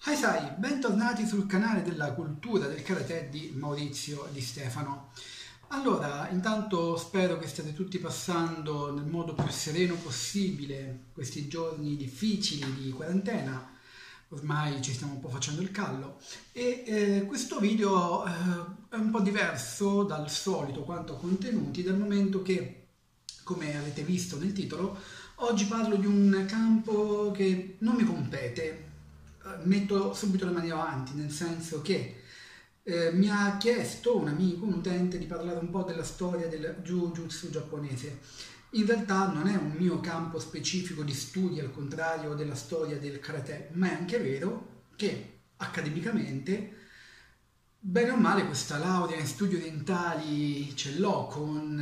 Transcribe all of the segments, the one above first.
Hi Sai, bentornati sul canale della cultura del karate di Maurizio Di Stefano. Allora, intanto spero che stiate tutti passando nel modo più sereno possibile questi giorni difficili di quarantena. Ormai ci stiamo un po' facendo il callo e questo video è un po' diverso dal solito quanto a contenuti, dal momento che, come avete visto nel titolo, oggi parlo di un campo che non mi compete. Metto subito le mani avanti, nel senso che mi ha chiesto un amico, un utente, di parlare un po' della storia del Jujutsu giapponese. In realtà non è un mio campo specifico di studi, al contrario della storia del karate, ma è anche vero che accademicamente, bene o male, questa laurea in studi orientali ce l'ho con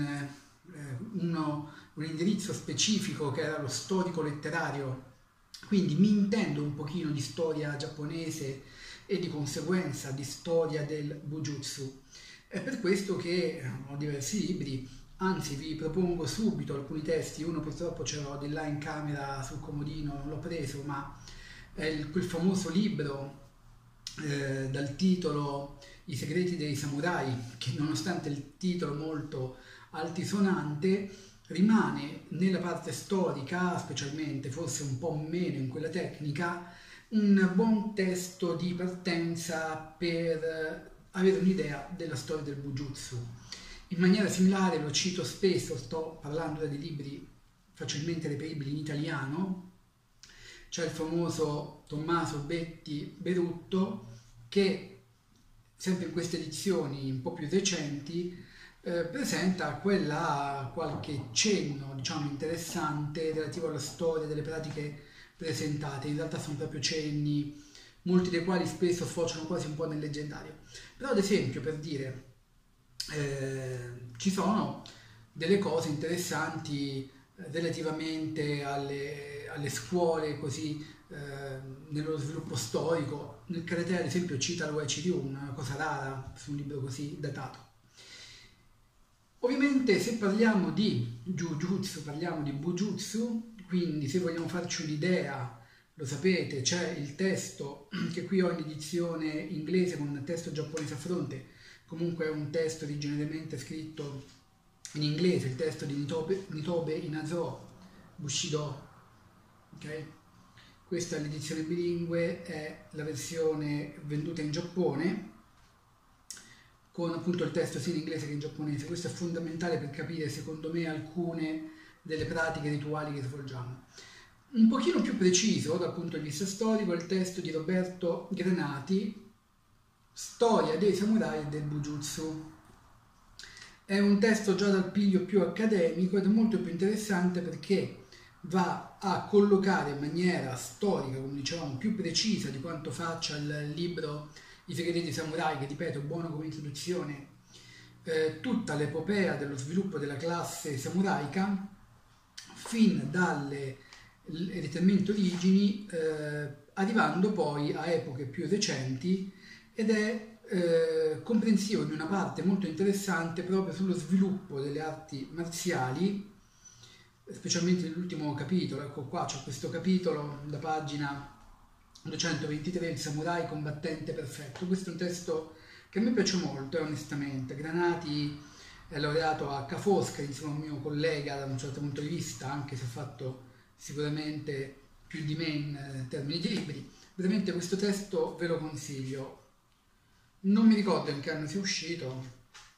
un indirizzo specifico che era lo storico letterario, quindi mi intendo un pochino di storia giapponese e di conseguenza di storia del Bujutsu. È per questo che ho diversi libri, anzi vi propongo subito alcuni testi. Uno purtroppo ce l'ho di là in camera sul comodino, non l'ho preso, ma è quel famoso libro dal titolo I segreti dei samurai, che nonostante il titolo molto altisonante rimane nella parte storica, specialmente, forse un po' meno in quella tecnica, un buon testo di partenza per avere un'idea della storia del Bujutsu. In maniera similare, lo cito spesso, sto parlando di libri facilmente reperibili in italiano. C'è il famoso Tommaso Betti Berutto che, sempre in queste edizioni un po' più recenti, presenta qualche cenno, diciamo, interessante relativo alla storia delle pratiche presentate. In realtà sono proprio cenni, molti dei quali spesso sfociano quasi un po' nel leggendario. Però, ad esempio, per dire, ci sono delle cose interessanti relativamente alle scuole, così, nello sviluppo storico. Nel karate, ad esempio, cita lo Uechi-Ryu, una cosa rara su un libro così datato. Ovviamente, se parliamo di Jujutsu, parliamo di Bujutsu, quindi se vogliamo farci un'idea, lo sapete, c'è il testo che qui ho in edizione inglese con un testo giapponese a fronte. Comunque è un testo originariamente scritto in inglese, il testo di Nitobe Inazo Bushido. Okay? Questa è l'edizione bilingue, è la versione venduta in Giappone, con appunto il testo sia in inglese che in giapponese. Questo è fondamentale per capire, secondo me, alcune delle pratiche rituali che svolgiamo. Un pochino più preciso dal punto di vista storico è il testo di Roberto Granati, Storia dei samurai e del Bujutsu. È un testo già dal piglio più accademico ed è molto più interessante perché va a collocare in maniera storica, come dicevamo, più precisa di quanto faccia il libro I segreti dei samurai, che ripeto, è buono come introduzione, tutta l'epopea dello sviluppo della classe samuraica fin dalle letteralmente origini, arrivando poi a epoche più recenti, ed è comprensivo di una parte molto interessante proprio sullo sviluppo delle arti marziali, specialmente nell'ultimo capitolo. Ecco qua, c'è questo capitolo da pagina 223, il samurai combattente perfetto. Questo è un testo che a me piace molto, onestamente. Granati è laureato a Ca' Foscari, insieme a un mio collega da un certo punto di vista, anche se ha fatto sicuramente più di me in termini di libri. Veramente questo testo ve lo consiglio. Non mi ricordo in che anno sia uscito.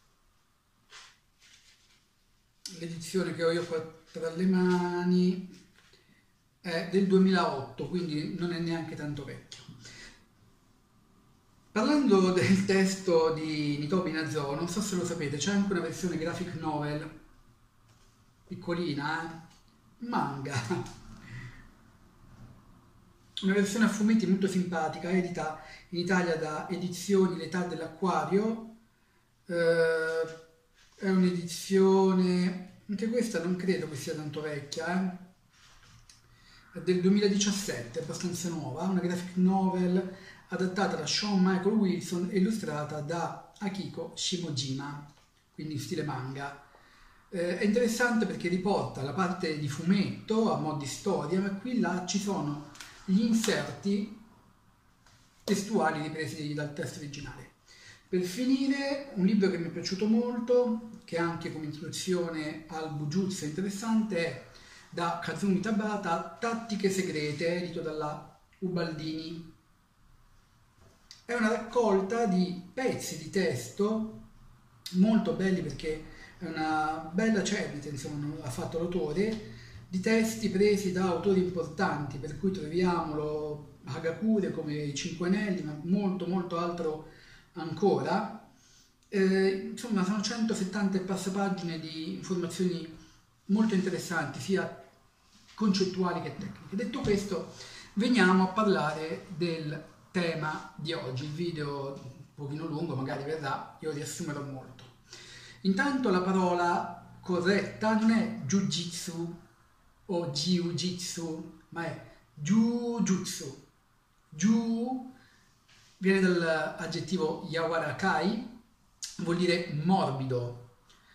L'edizione che ho io qua tra le mani è del 2008, quindi non è neanche tanto vecchio. Parlando del testo di Nitobe Inazo, non so se lo sapete, c'è anche una versione graphic novel, piccolina, manga, una versione a fumetti molto simpatica, edita in Italia da Edizioni L'Età dell'Acquario. È un'edizione, anche questa non credo che sia tanto vecchia, è del 2017, abbastanza nuova, una graphic novel adattata da Sean Michael Wilson e illustrata da Akiko Shimojima, quindi in stile manga. È interessante perché riporta la parte di fumetto a mo' di storia, ma qui là ci sono gli inserti testuali ripresi dal testo originale. Per finire, un libro che mi è piaciuto molto, che anche come introduzione al Bujutsu è interessante, è da Kazumi Tabata, Tattiche segrete, edito dalla Ubaldini. È una raccolta di pezzi di testo molto belli, perché è una bella cernita, insomma, ha fatto l'autore, di testi presi da autori importanti, per cui troviamo Hagakure come i Cinque Anelli, ma molto altro ancora. Insomma, sono 170 e passa pagine di informazioni molto interessanti, sia concettuali che tecniche. Detto questo, veniamo a parlare del tema di oggi. Il video un pochino lungo, magari verrà, io riassumerò molto. Intanto la parola corretta non è Jiu-Jitsu o Jiu-Jitsu, ma è Jujutsu. Ju viene dall'aggettivo Yawarakai, vuol dire morbido.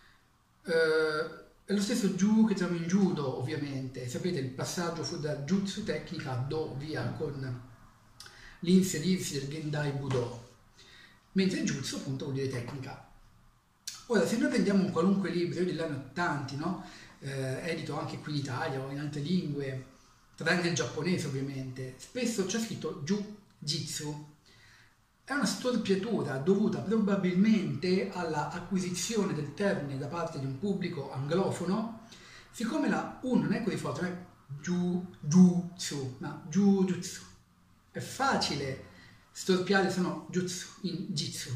È lo stesso Ju che troviamo in Judo, ovviamente. Sapete, il passaggio fu da Jutsu tecnica a Do, via, con l'inserirsi del Gendai Budo. Mentre Jutsu, appunto, vuol dire tecnica. Ora, se noi prendiamo un qualunque libro, io di là ne ho tanti, no? Edito anche qui in Italia o in altre lingue, tranne il giapponese ovviamente, spesso c'è scritto Jiu-Jitsu. È una storpiatura dovuta probabilmente all'acquisizione del termine da parte di un pubblico anglofono, siccome la U non è così forte, non è Jiu-Jitsu, ma Jiu-Jitsu. È facile storpiare, sono Jutsu in Jitsu.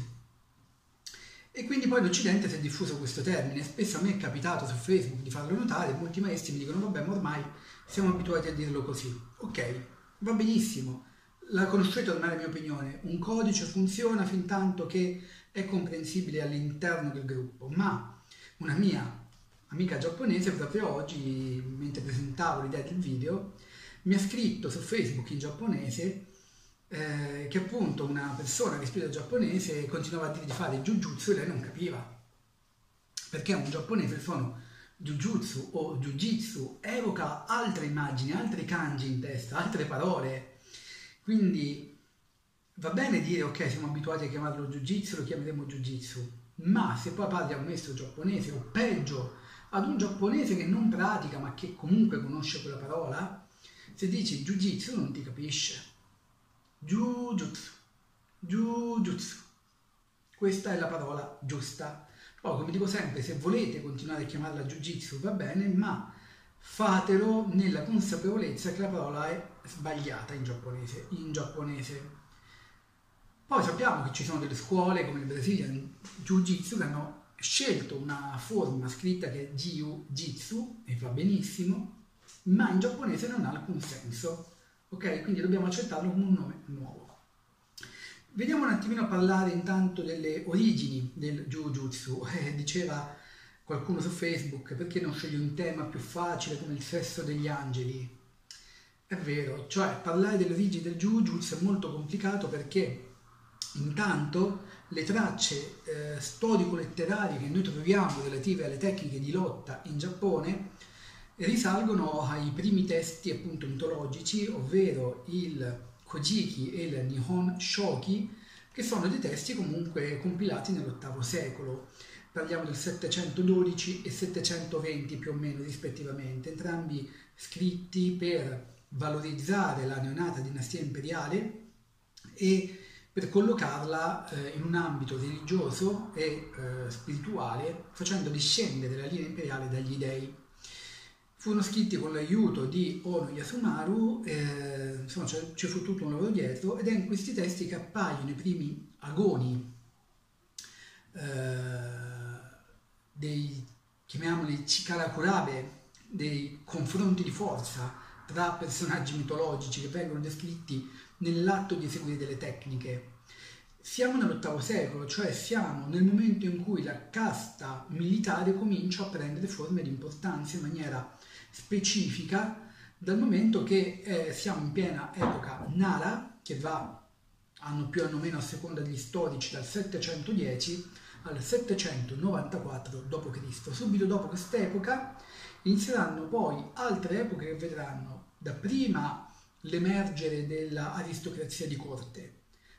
E quindi poi in Occidente si è diffuso questo termine. Spesso a me è capitato su Facebook di farlo notare, molti maestri mi dicono vabbè, ma ormai siamo abituati a dirlo così. Ok, va benissimo, la conoscete ormai la mia opinione, un codice funziona fin tanto che è comprensibile all'interno del gruppo, ma una mia amica giapponese proprio oggi, mentre presentavo l'idea del video, mi ha scritto su Facebook in giapponese che appunto una persona che studia giapponese continuava a dire di fare Jujutsu e lei non capiva, perché un giapponese il suono Jujutsu o Jujitsu evoca altre immagini, altri kanji in testa, altre parole, quindi va bene dire ok, siamo abituati a chiamarlo Jujitsu, lo chiameremo Jujitsu, ma se poi parli a un maestro giapponese o peggio ad un giapponese che non pratica ma che comunque conosce quella parola, se dici Jujitsu non ti capisce. Jujutsu, Jujutsu, questa è la parola giusta. Poi, come dico sempre, se volete continuare a chiamarla Jiu-Jitsu va bene, ma fatelo nella consapevolezza che la parola è sbagliata in giapponese. Poi sappiamo che ci sono delle scuole come il Brazilian Jiu-Jitsu che hanno scelto una forma scritta che è Jiu-Jitsu e va benissimo, ma in giapponese non ha alcun senso. Ok, quindi dobbiamo accettarlo come un nome nuovo. Vediamo un attimino a parlare intanto delle origini del Jujutsu. Diceva qualcuno su Facebook, perché non scegli un tema più facile come il sesso degli angeli? È vero, cioè parlare delle origini del Jujutsu è molto complicato perché intanto le tracce storico-letterarie che noi troviamo relative alle tecniche di lotta in Giappone risalgono ai primi testi appunto mitologici, ovvero il Kojiki e il Nihon Shoki, che sono dei testi comunque compilati nell'VIII secolo. Parliamo del 712 e 720 più o meno rispettivamente, entrambi scritti per valorizzare la neonata dinastia imperiale e per collocarla in un ambito religioso e spirituale, facendo discendere la linea imperiale dagli dei. Furono scritti con l'aiuto di Ono Yasumaru, insomma ci fu tutto un lavoro dietro, ed è in questi testi che appaiono i primi agoni dei, chiamiamoli Chikarakurabe, dei confronti di forza tra personaggi mitologici che vengono descritti nell'atto di eseguire delle tecniche. Siamo nell'VIII secolo, cioè siamo nel momento in cui la casta militare comincia a prendere forme di importanza in maniera specifica, dal momento che siamo in piena epoca Nara, che va anno più anno meno a seconda degli storici dal 710 al 794 d.C. Subito dopo quest'epoca inizieranno poi altre epoche che vedranno dapprima l'emergere dell'aristocrazia di corte,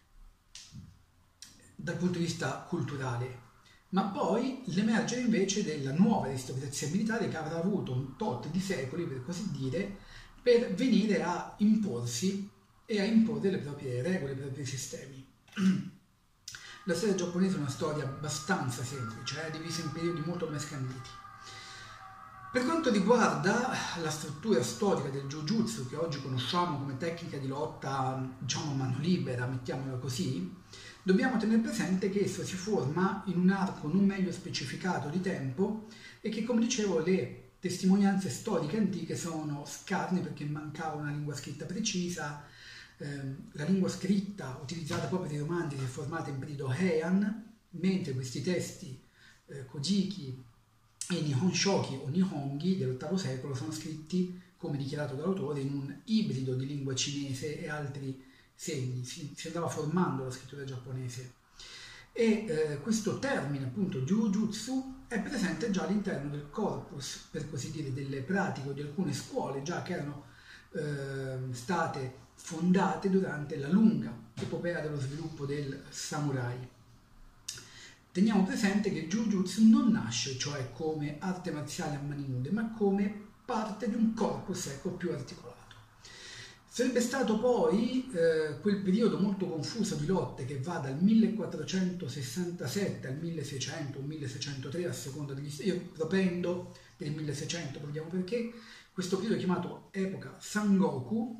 dal punto di vista culturale, ma poi l'emergere invece della nuova aristocrazia militare che avrà avuto un tot di secoli, per così dire, per venire a imporsi e a imporre le proprie regole, i propri sistemi. La storia giapponese è una storia abbastanza semplice, è divisa in periodi molto ben scanditi. Per quanto riguarda la struttura storica del Jujutsu, che oggi conosciamo come tecnica di lotta, diciamo, a mano libera, mettiamola così, dobbiamo tenere presente che esso si forma in un arco non meglio specificato di tempo e che, come dicevo, le testimonianze storiche antiche sono scarne perché mancava una lingua scritta precisa. La lingua scritta utilizzata proprio dai romanzi si è formata in periodo Heian, mentre questi testi Kojiki e Nihon Shoki o Nihongi dell'VIII secolo sono scritti, come dichiarato dall'autore, in un ibrido di lingua cinese e altri segni. Si andava formando la scrittura giapponese. E questo termine, appunto, Jujutsu, è presente già all'interno del corpus, per così dire, delle pratiche di alcune scuole già che erano state fondate durante la lunga epopea dello sviluppo del samurai. Teniamo presente che il Jujutsu non nasce, cioè, come arte marziale a mani nude, ma come parte di un corpus, ecco, più articolato. Sarebbe stato poi quel periodo molto confuso di lotte che va dal 1467 al 1600 o 1603 a seconda degli studi. Io propendo del 1600, vediamo perché, questo periodo è chiamato epoca Sengoku,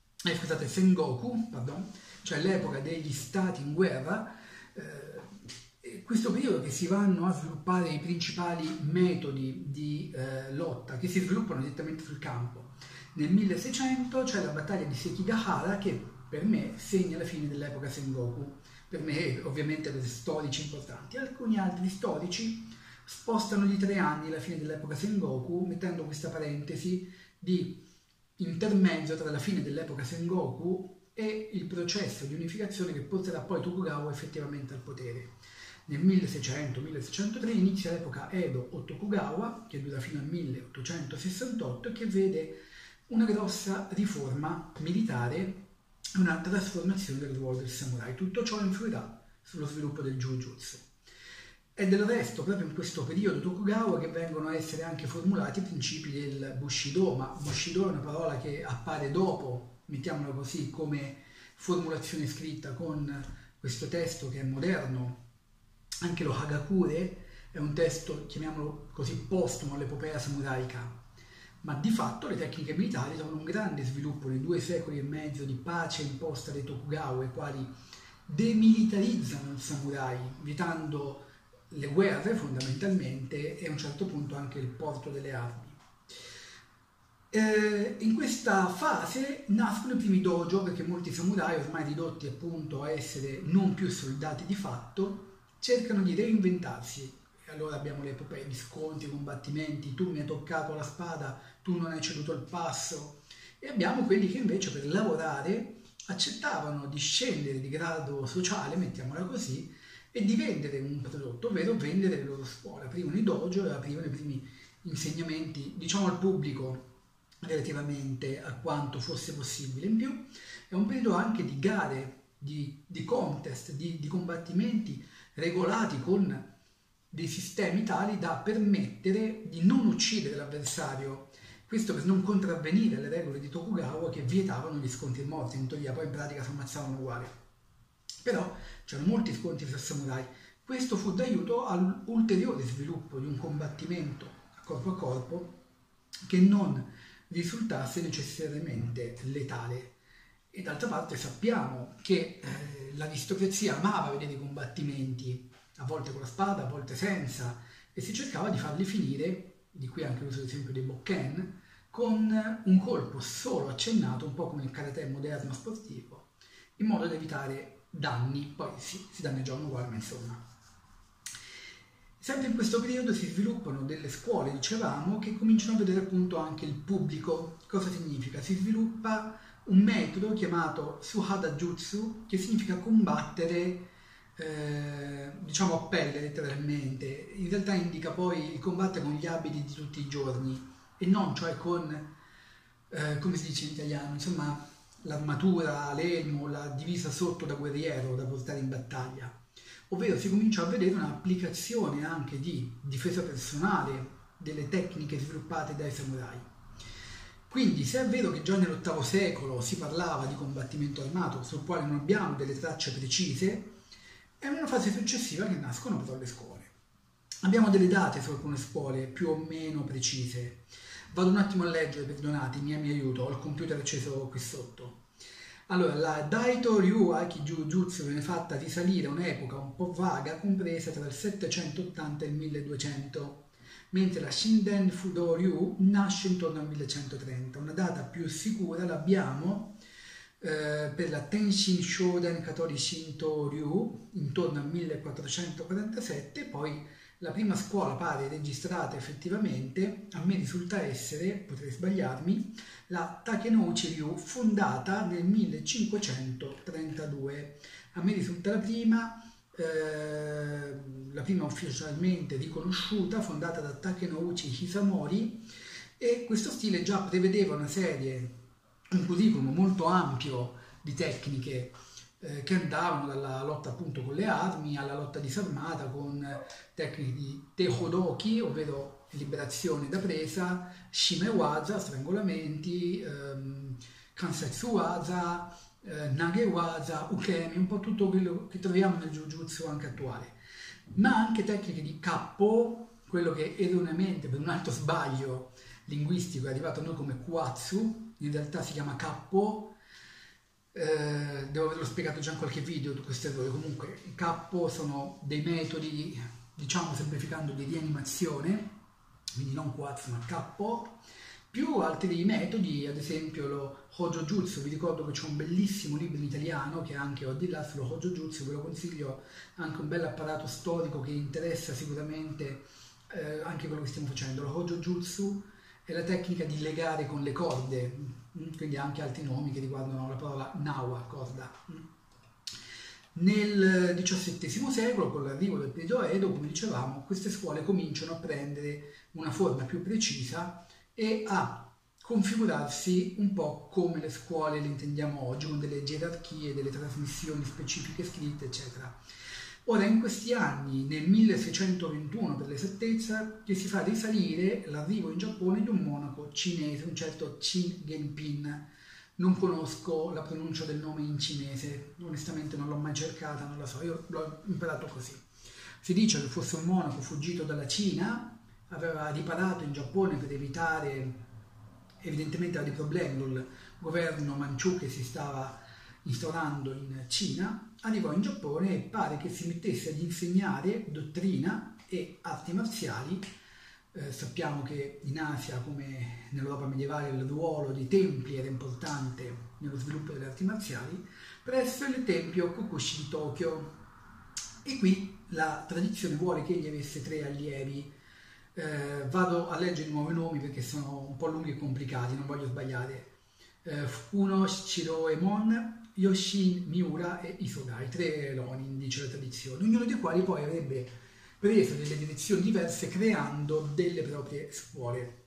cioè l'epoca degli stati in guerra, questo periodo che si vanno a sviluppare i principali metodi di lotta che si sviluppano direttamente sul campo. Nel 1600 c'è la battaglia di Sekigahara che per me segna la fine dell'epoca Sengoku, per me ovviamente per storici importanti. Alcuni altri storici spostano di 3 anni la fine dell'epoca Sengoku, mettendo questa parentesi di intermezzo tra la fine dell'epoca Sengoku e il processo di unificazione che porterà poi Tokugawa effettivamente al potere. Nel 1600-1603 inizia l'epoca Edo o Tokugawa, che dura fino al 1868 e che vede una grossa riforma militare e una trasformazione del ruolo del samurai. Tutto ciò influirà sullo sviluppo del Jujutsu. È del resto proprio in questo periodo Tokugawa che vengono a essere anche formulati i principi del Bushido, ma Bushido è una parola che appare dopo, mettiamola così, come formulazione scritta con questo testo che è moderno. Anche lo Hagakure è un testo, chiamiamolo così, postumo all'epopea samuraica, ma di fatto le tecniche militari trovano un grande sviluppo nei 2 secoli e mezzo di pace imposta dai Tokugawa, i quali demilitarizzano il samurai, vietando le guerre fondamentalmente e a un certo punto anche il porto delle armi. In questa fase nascono i primi dojo, perché molti samurai, ormai ridotti appunto a essere non più soldati di fatto, cercano di reinventarsi. E allora abbiamo le epopee di scontri, combattimenti, tu mi hai toccato la spada, tu non hai ceduto il passo, e abbiamo quelli che invece per lavorare accettavano di scendere di grado sociale, mettiamola così, e di vendere un prodotto, ovvero vendere le loro scuole. Aprivano i dojo e aprivano i primi insegnamenti, diciamo, al pubblico relativamente a quanto fosse possibile. In più è un periodo anche di gare, di contest, di combattimenti regolati con dei sistemi tali da permettere di non uccidere l'avversario, questo per non contravvenire alle regole di Tokugawa che vietavano gli scontri morti, in teoria poi in pratica si ammazzavano uguali. Però c'erano molti scontri tra samurai, questo fu d'aiuto all'ulteriore sviluppo di un combattimento a corpo che non risultasse necessariamente letale. E d'altra parte sappiamo che l'aristocrazia amava vedere i combattimenti, a volte con la spada, a volte senza, e si cercava di farli finire, di qui anche l'uso ad esempio dei bokken, con un colpo solo accennato, un po' come il karate moderno sportivo, in modo da evitare danni, poi si danneggiavano uguali, ma insomma. Sempre in questo periodo si sviluppano delle scuole, dicevamo, che cominciano a vedere appunto anche il pubblico. Cosa significa? Si sviluppa un metodo chiamato Suhada Jutsu, che significa combattere, diciamo a pelle letteralmente. In realtà indica poi il combattere con gli abiti di tutti i giorni e non cioè con, come si dice in italiano, insomma l'armatura, l'elmo, la divisa sotto da guerriero da portare in battaglia. ovvero si comincia a vedere un'applicazione anche di difesa personale delle tecniche sviluppate dai samurai. Quindi se è vero che già nell'VIII secolo si parlava di combattimento armato, sul quale non abbiamo delle tracce precise, è una fase successiva che nascono però le scuole. Abbiamo delle date su alcune scuole più o meno precise. Vado un attimo a leggere, perdonatemi, mi aiuto, ho il computer acceso qui sotto. Allora, la Daito Ryu Aikijujutsu viene fatta risalire a un'epoca un po' vaga, compresa tra il 780 e il 1200, mentre la Shinden Fudo Ryu nasce intorno al 1130. Una data più sicura l'abbiamo per la Tenshin Shoden Katori Shinto Ryu, intorno al 1447, poi la prima scuola pare registrata effettivamente, a me risulta essere, potrei sbagliarmi, la Takenouchi Ryu, fondata nel 1532. A me risulta la prima ufficialmente riconosciuta, fondata da Takenouchi Hisamori, e questo stile già prevedeva un curriculum molto ampio di tecniche che andavano dalla lotta appunto con le armi alla lotta disarmata con tecniche di Tehodoki, ovvero liberazione da presa, Shimewaza, strangolamenti, Kansetsuwaza, Nagewaza, Ukemi, un po' tutto quello che troviamo nel Jujutsu anche attuale, ma anche tecniche di Kappo, quello che erroneamente per un altro sbaglio linguistico è arrivato a noi come Kuatsu, in realtà si chiama Kappo. Devo averlo spiegato già in qualche video questo errore. Comunque i Kappo sono dei metodi, diciamo semplificando, di rianimazione, quindi non Kuatsu ma Kappo, più altri metodi, ad esempio lo Hojo Jutsu. Vi ricordo che c'è un bellissimo libro in italiano che anche ho di là sullo Hojo Jutsu, ve lo consiglio, anche un bel apparato storico che interessa sicuramente anche quello che stiamo facendo. Lo Hojo Jutsu è la tecnica di legare con le corde, quindi anche altri nomi che riguardano la parola nawa, corda. Nel XVII secolo, con l'arrivo del periodo Edo, come dicevamo, queste scuole cominciano a prendere una forma più precisa e a configurarsi un po' come le scuole le intendiamo oggi, con delle gerarchie, delle trasmissioni specifiche scritte, eccetera. Ora, in questi anni, nel 1621 per l'esattezza, che si fa risalire l'arrivo in Giappone di un monaco cinese, un certo Qin Genpin. Non conosco la pronuncia del nome in cinese, onestamente non l'ho mai cercata, non la so, io l'ho imparato così. Si dice che fosse un monaco fuggito dalla Cina, aveva riparato in Giappone per evitare, evidentemente, dei problemi col governo Manciù che si stava instaurando in Cina, arrivò in Giappone e pare che si mettesse ad insegnare dottrina e arti marziali. Sappiamo che in Asia, come nell'Europa medievale, il ruolo dei templi era importante nello sviluppo delle arti marziali, presso il tempio Kokushi di Tokyo. E qui la tradizione vuole che egli avesse 3 allievi. Vado a leggere i nuovi nomi perché sono un po' lunghi e complicati, non voglio sbagliare. Fukuno Shiroemon, Yoshin Miura e Isogai, 3 ronin, dice la tradizione, ognuno dei quali poi avrebbe preso delle direzioni diverse creando delle proprie scuole.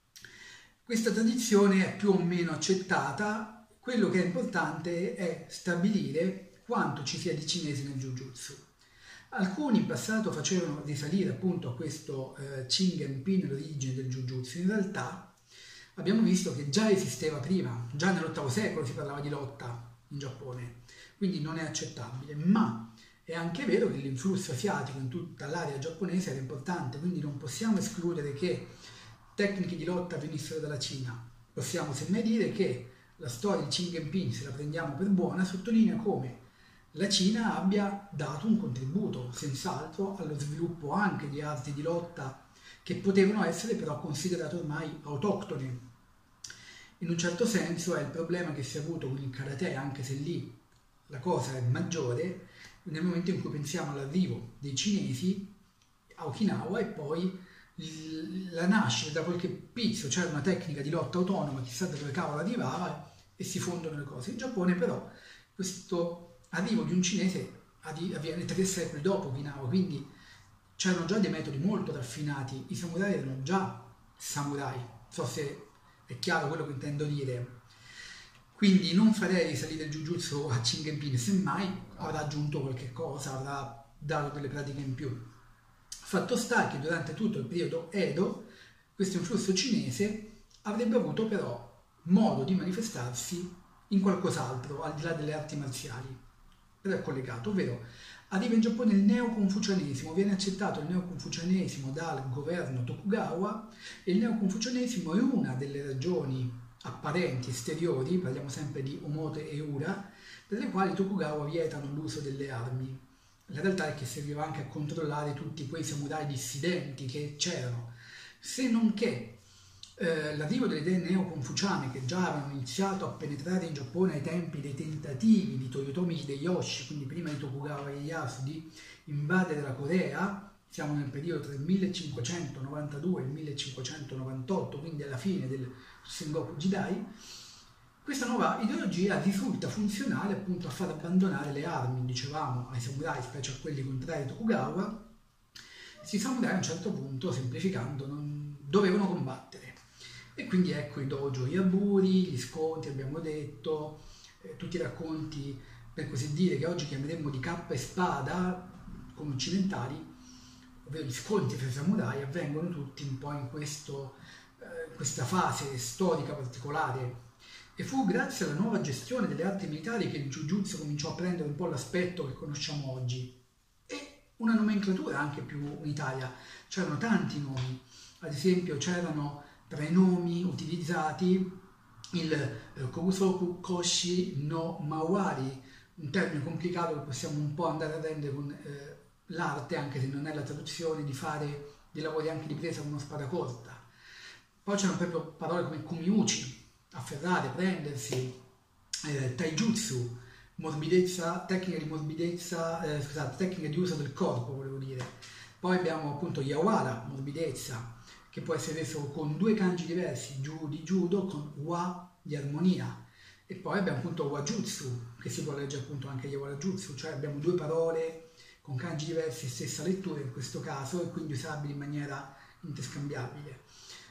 Questa tradizione è più o meno accettata, quello che è importante è stabilire quanto ci sia di cinese nel Jujutsu. Alcuni in passato facevano risalire appunto a questo Qin Genpin, l'origine del Jujutsu. In realtà abbiamo visto che già esisteva prima, già nell'VIII secolo si parlava di lotta in Giappone, quindi non è accettabile, ma è anche vero che l'influsso asiatico in tutta l'area giapponese era importante, quindi non possiamo escludere che tecniche di lotta venissero dalla Cina. Possiamo semmai dire che la storia di Qin Genpin, se la prendiamo per buona, sottolinea come la Cina abbia dato un contributo, senz'altro, allo sviluppo anche di arti di lotta che potevano essere però considerate ormai autoctone. In un certo senso è il problema che si è avuto con il karate, anche se lì la cosa è maggiore, nel momento in cui pensiamo all'arrivo dei cinesi a Okinawa e poi la nascita da qualche pizzo, c'era una tecnica di lotta autonoma, chissà da dove cavolo arrivava, e si fondono le cose. In Giappone però questo arrivo di un cinese avviene 3 secoli dopo Okinawa, quindi c'erano già dei metodi molto raffinati, i samurai erano già samurai, non so se è chiaro quello che intendo dire. Quindi non farei risalire il Jujutsu a Qin Genpin, semmai avrà aggiunto qualche cosa, avrà dato delle pratiche in più. Fatto sta che durante tutto il periodo Edo questo influsso cinese avrebbe avuto però modo di manifestarsi in qualcos'altro, al di là delle arti marziali, però è collegato, ovvero arriva in Giappone il neoconfucianesimo, viene accettato il neoconfucianesimo dal governo Tokugawa e il neoconfucianesimo è una delle ragioni apparenti, esteriori, parliamo sempre di Omote e Ura, per le quali Tokugawa vietano l'uso delle armi. La realtà è che serviva anche a controllare tutti quei samurai dissidenti che c'erano, se non che l'arrivo delle idee neoconfuciane che già avevano iniziato a penetrare in Giappone ai tempi dei tentativi di Toyotomi Hideyoshi, quindi prima di Tokugawa Ieyasu, di invadere la Corea, siamo nel periodo tra il 1592 e il 1598, quindi alla fine del Sengoku Jidai, questa nuova ideologia risulta funzionale appunto a far abbandonare le armi, dicevamo, ai samurai, specie a quelli contrari a Tokugawa. Questi samurai a un certo punto, semplificando, non dovevano combattere. E quindi ecco i dojo Yaburi, gli scontri, abbiamo detto, tutti i racconti, per così dire, che oggi chiameremmo di cappa e spada, come occidentali, ovvero gli scontri fra i samurai, avvengono tutti un po' in questa fase storica particolare. E fu grazie alla nuova gestione delle arti militari che il Jujutsu cominciò a prendere un po' l'aspetto che conosciamo oggi. E una nomenclatura anche più unitaria. C'erano tanti nomi, ad esempio c'erano tra i nomi utilizzati il Kobusoku Koshi no Mawari, un termine complicato che possiamo un po' andare a rendere con l'arte, anche se non è la traduzione, di fare dei lavori anche di presa con una spada corta. Poi c'erano proprio parole come kumiuchi, afferrare, prendersi, taijutsu, morbidezza, tecnica di morbidezza, tecnica di uso del corpo, volevo dire. Poi abbiamo appunto yawara, morbidezza, che può essere reso con due kanji diversi, ju di judo con wa di armonia. E poi abbiamo appunto wajutsu, che si può leggere appunto anche yawara jutsu, cioè abbiamo due parole con kanji diversi, stessa lettura in questo caso, e quindi usabili in maniera interscambiabile.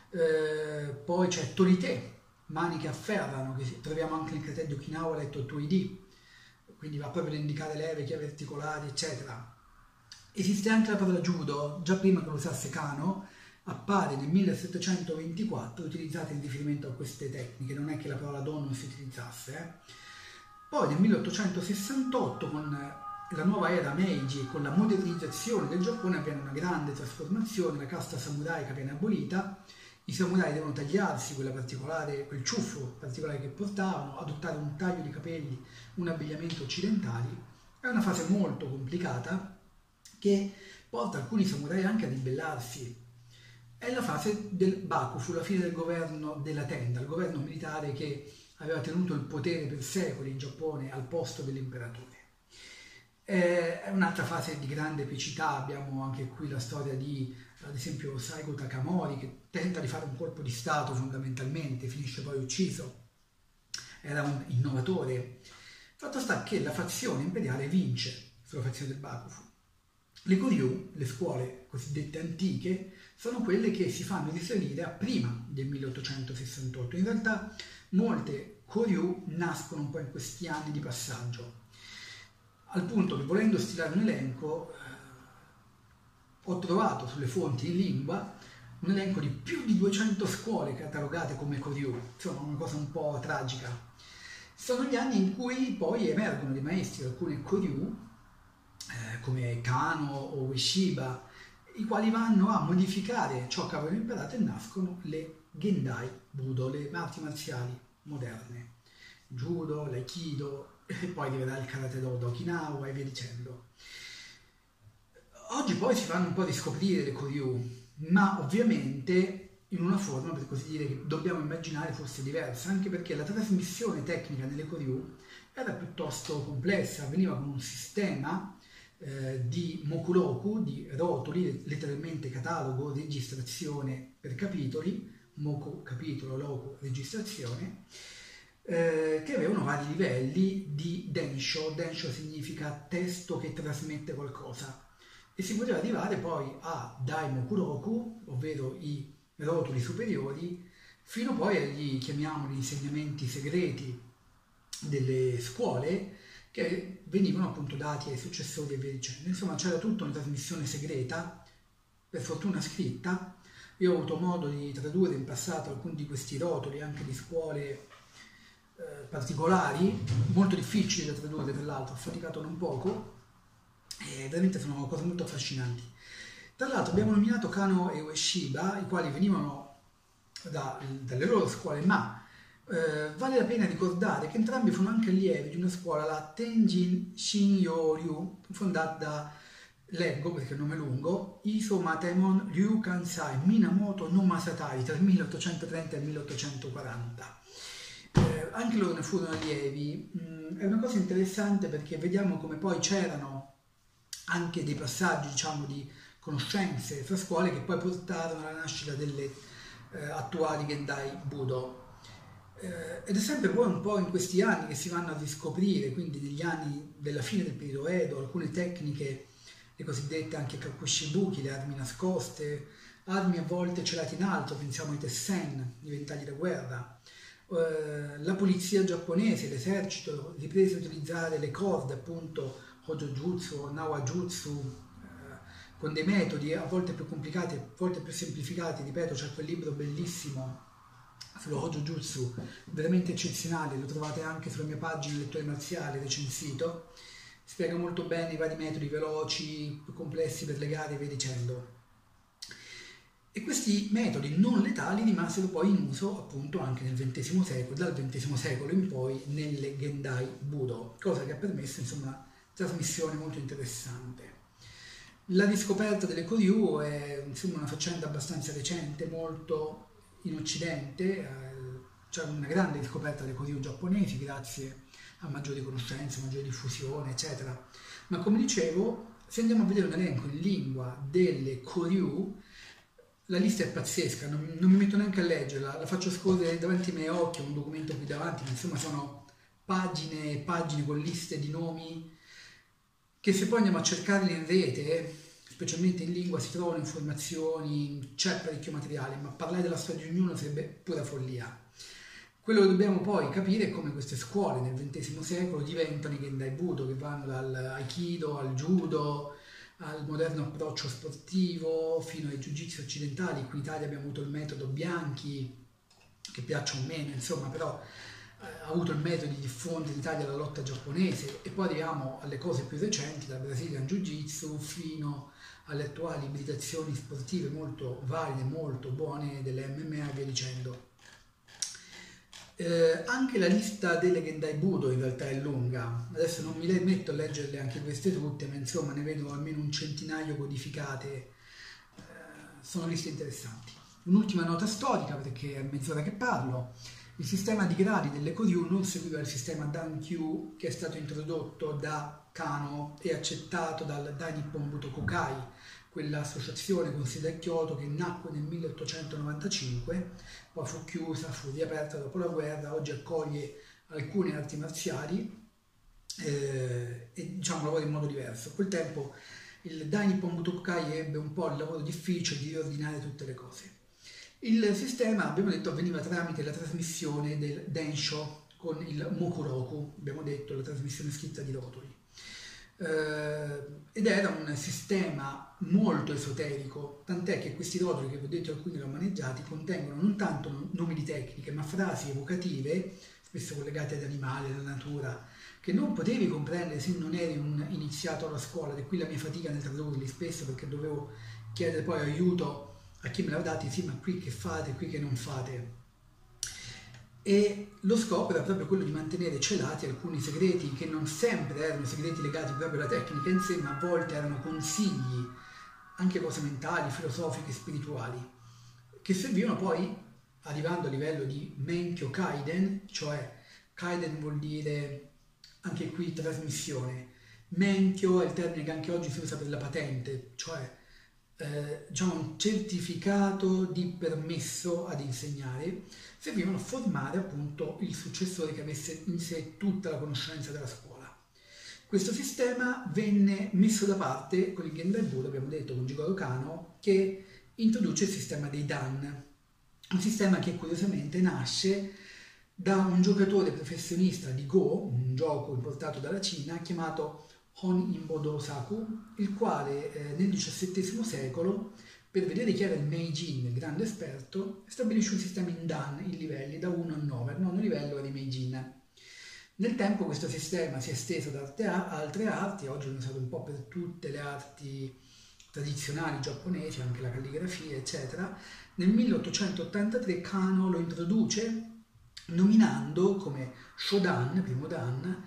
Poi c'è torite, mani che afferrano, che troviamo anche nel kata di Okinawa letto Toidi, quindi va proprio ad indicare leve, chiavi articolari, eccetera. Esiste anche la parola judo, già prima che lo usasse Kano, appare nel 1724 utilizzata in riferimento a queste tecniche, non è che la parola do non si utilizzasse. Poi nel 1868 con la nuova era Meiji e con la modernizzazione del Giappone avviene una grande trasformazione, la casta samuraica viene abolita, i samurai devono tagliarsi quel ciuffo particolare che portavano, adottare un taglio di capelli, un abbigliamento occidentali. È una fase molto complicata che porta alcuni samurai anche a ribellarsi. È la fase del Bakufu, la fine del governo della tenda, il governo militare che aveva tenuto il potere per secoli in Giappone al posto dell'imperatore. È un'altra fase di grande epicità, abbiamo anche qui la storia di, ad esempio, Saigo Takamori, che tenta di fare un colpo di stato fondamentalmente, finisce poi ucciso, era un innovatore. Fatto sta che la fazione imperiale vince sulla fazione del Bakufu. Le Koryu, le scuole cosiddette antiche, sono quelle che si fanno risalire a prima del 1868. In realtà molte Koryu nascono un po' in questi anni di passaggio, al punto che volendo stilare un elenco ho trovato sulle fonti in lingua un elenco di più di 200 scuole catalogate come Koryu, insomma una cosa un po' tragica. Sono gli anni in cui poi emergono dei maestri, alcune Koryu, come Kano o Ueshiba, i quali vanno a modificare ciò che avevano imparato e nascono le Gendai Budo, le arti marziali moderne, Judo, l'Aikido e poi arriverà il Karate Do da Okinawa e via dicendo. Oggi poi si fanno un po' riscoprire le Koryu, ma ovviamente in una forma, per così dire, che dobbiamo immaginare fosse diversa, anche perché la trasmissione tecnica nelle Koryu era piuttosto complessa, avveniva con un sistema di mokuroku, di rotoli, letteralmente catalogo, registrazione per capitoli, moku capitolo, loku registrazione, che avevano vari livelli di densho. Densho significa testo che trasmette qualcosa, e si poteva arrivare poi a dai mokuroku, ovvero i rotoli superiori, fino poi agli, chiamiamoli, insegnamenti segreti delle scuole, che venivano appunto dati ai successori e via dicendo. Insomma, c'era tutta una trasmissione segreta, per fortuna scritta. Io ho avuto modo di tradurre in passato alcuni di questi rotoli anche di scuole particolari, molto difficili da tradurre tra l'altro, ho faticato non poco, e veramente sono cose molto affascinanti. Tra l'altro abbiamo nominato Kano e Ueshiba, i quali venivano dalle loro scuole, ma vale la pena ricordare che entrambi furono anche allievi di una scuola, la Tenjin Shinryu, fondata da, leggo perché è un nome lungo, Iso Matemon Ryu Kansai Minamoto no Masatai tra il 1830 e il 1840. Anche loro ne furono allievi. È una cosa interessante perché vediamo come poi c'erano anche dei passaggi, diciamo, di conoscenze fra scuole che poi portarono alla nascita delle attuali Gendai Budo. Ed è sempre poi un po' in questi anni che si vanno a riscoprire, quindi negli anni della fine del periodo Edo, alcune tecniche, le cosiddette anche kakushibuki, le armi nascoste, armi a volte celate in alto, pensiamo ai Tessen, i ventagli da guerra. La polizia giapponese, l'esercito, riprese a utilizzare le corde, appunto Hojojutsu, Nawajutsu, con dei metodi a volte più complicati, a volte più semplificati. Ripeto, c'è quel libro bellissimo sullo Hojojutsu, veramente eccezionale, lo trovate anche sulla mia pagina Lettore Marziale, recensito, spiega molto bene i vari metodi veloci, più complessi per le gare e via dicendo. E questi metodi non letali rimasero poi in uso appunto anche nel XX secolo, dal XX secolo in poi nelle Gendai Budo, cosa che ha permesso insomma una trasmissione molto interessante. La riscoperta delle Koryu è insomma una faccenda abbastanza recente, molto in Occidente, c'è una grande riscoperta delle Koryu giapponesi grazie a maggiori conoscenze, maggiore diffusione, eccetera. Ma come dicevo, se andiamo a vedere un elenco in lingua delle Koryu, la lista è pazzesca, non mi metto neanche a leggerla, la faccio scorrere davanti ai miei occhi, ho un documento qui davanti, ma insomma sono pagine e pagine con liste di nomi che se poi andiamo a cercarli in rete, specialmente in lingua, si trovano informazioni, c'è parecchio materiale, ma parlare della storia di ognuno sarebbe pura follia. Quello che dobbiamo poi capire è come queste scuole nel XX secolo diventano i Gendai Budo, che vanno dall'Aikido al Judo, al moderno approccio sportivo, fino ai jiu-jitsu occidentali. Qui in Italia abbiamo avuto il metodo Bianchi, che piaccia o meno, insomma, però ha avuto il metodo di diffondere in Italia la lotta giapponese, e poi arriviamo alle cose più recenti, dal Brazilian Jiu-Jitsu fino alle attuali ibridazioni sportive molto valide, molto buone delle MMA e via dicendo. Anche la lista delle Gendai Budo in realtà è lunga, adesso non mi metto a leggerle anche queste tutte, ma insomma ne vedo almeno un centinaio codificate, sono liste interessanti. Un'ultima nota storica, perché è mezz'ora che parlo: il sistema di gradi delle Koryu non seguiva il sistema Dan-kyu che è stato introdotto da Kano e accettato dal Dai Nippon Butokokai, quell'associazione con sede a Kyoto che nacque nel 1895, poi fu chiusa, fu riaperta dopo la guerra, oggi accoglie alcune arti marziali e diciamo lavora in modo diverso. A quel tempo il Dai Nippon Butokokai ebbe un po' il lavoro difficile di riordinare tutte le cose. Il sistema, abbiamo detto, avveniva tramite la trasmissione del Densho con il Mokuroku, abbiamo detto, la trasmissione scritta di rotoli. Ed era un sistema molto esoterico, tant'è che questi rotoli, che vi ho detto alcuni li ho maneggiati, contengono non tanto nomi di tecniche ma frasi evocative, spesso collegate ad animali, alla natura, che non potevi comprendere se non eri un iniziato alla scuola. Ed è qui la mia fatica nel tradurli spesso, perché dovevo chiedere poi aiuto a chi me l'aveva dati, sì, ma qui che fate, qui che non fate. E lo scopo era proprio quello di mantenere celati alcuni segreti, che non sempre erano segreti legati proprio alla tecnica in sé, ma a volte erano consigli, anche cose mentali, filosofiche, spirituali, che servivano poi, arrivando a livello di Menkyo Kaiden, cioè Kaiden vuol dire anche qui trasmissione, Menkyo è il termine che anche oggi si usa per la patente, cioè diciamo un certificato di permesso ad insegnare, servivano a formare appunto il successore che avesse in sé tutta la conoscenza della scuola. Questo sistema venne messo da parte con il Gendai Budo, abbiamo detto, con Jigoro Kano, che introduce il sistema dei Dan, un sistema che curiosamente nasce da un giocatore professionista di Go, un gioco importato dalla Cina, chiamato Hon Imbodo Saku, il quale nel XVII secolo, per vedere chi era il Meijin, il grande esperto, stabilisce un sistema in Dan, in livelli da 1 a 9, il nono livello era di Meijin. Nel tempo questo sistema si è esteso ad altre arti, oggi è usato un po' per tutte le arti tradizionali giapponesi, anche la calligrafia, eccetera. Nel 1883 Kano lo introduce nominando come Shodan, primo Dan,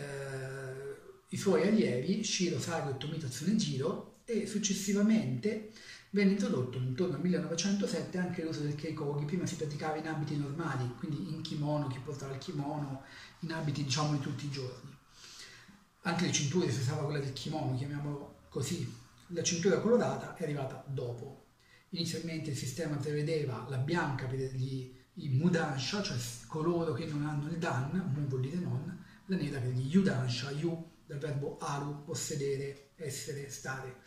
i suoi allievi Shiro Saru e Tomita Tsunejiro, e successivamente venne introdotto intorno al 1907 anche l'uso del keikogi. Prima si praticava in abiti normali, quindi in kimono, chi portava il kimono, in abiti diciamo di tutti i giorni. Anche le cinture si usava quella del kimono, chiamiamolo così. La cintura colorata è arrivata dopo. Inizialmente il sistema prevedeva la bianca per i mudansha, cioè coloro che non hanno il dan, mu vuol dire non, la nera per gli yudansha, yu dal verbo aru, possedere, essere, stare.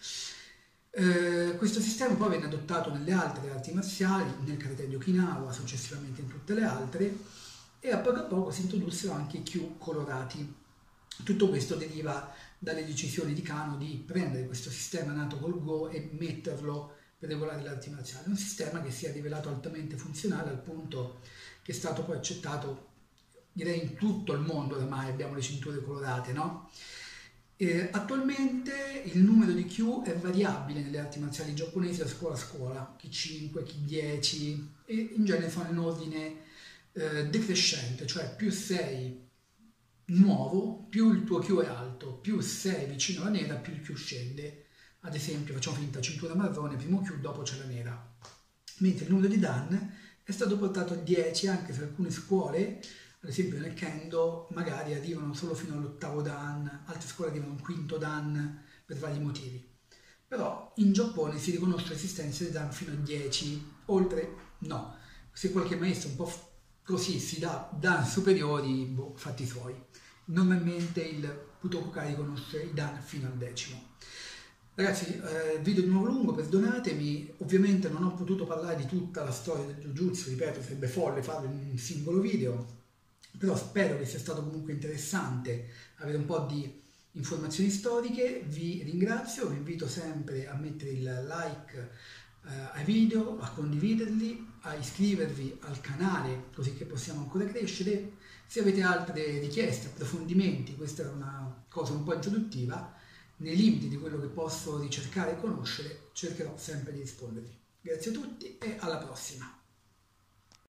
Questo sistema poi venne adottato nelle altre arti marziali, nel karate di Okinawa, successivamente in tutte le altre, e a poco si introdussero anche i kyu colorati. Tutto questo deriva dalle decisioni di Kano di prendere questo sistema nato col Go e metterlo per regolare le arti marziali. Un sistema che si è rivelato altamente funzionale al punto che è stato poi accettato, direi, in tutto il mondo. Ormai abbiamo le cinture colorate, no? Attualmente il numero di Q è variabile nelle arti marziali giapponesi da scuola a scuola, chi 5, chi 10, e in genere sono in ordine decrescente, cioè più sei nuovo, più il tuo Q è alto, più sei vicino alla nera, più il Q scende. Ad esempio, facciamo finta, cintura marrone, primo Q, dopo c'è la nera. Mentre il numero di Dan è stato portato a 10, anche se alcune scuole, ad esempio nel Kendo, magari arrivano solo fino all'8° Dan, altre scuole arrivano a un 5° Dan per vari motivi. Però in Giappone si riconosce l'esistenza di Dan fino a 10, oltre no. Se qualche maestro un po' così si dà Dan superiori, boh, fatti suoi. Normalmente il Butokukai riconosce i Dan fino al 10°. Ragazzi, video di nuovo lungo, perdonatemi, ovviamente non ho potuto parlare di tutta la storia del Jujutsu, ripeto, sarebbe folle farlo in un singolo video, però spero che sia stato comunque interessante avere un po' di informazioni storiche. Vi ringrazio, vi invito sempre a mettere il like ai video, a condividerli, a iscrivervi al canale così che possiamo ancora crescere. Se avete altre richieste, approfondimenti, questa era una cosa un po' introduttiva, nei limiti di quello che posso ricercare e conoscere, cercherò sempre di rispondervi. Grazie a tutti e alla prossima!